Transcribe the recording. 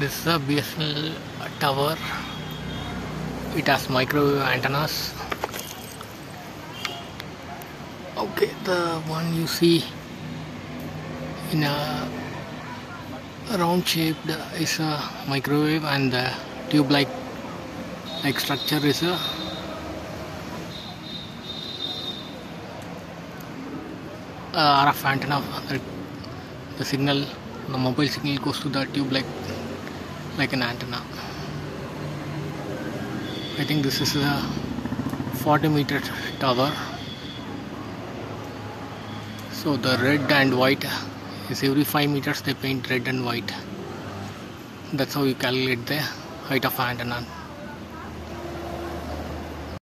This is a BSNL tower. It has microwave antennas. Okay, the one you see in a round shape is a microwave, and the tube-like structure is a RF antenna. The signal, the mobile signal, goes to the tube like an antenna. I think this is a 40-meter tower. So the red and white is every 5 meters they paint red and white. That's how you calculate the height of antenna.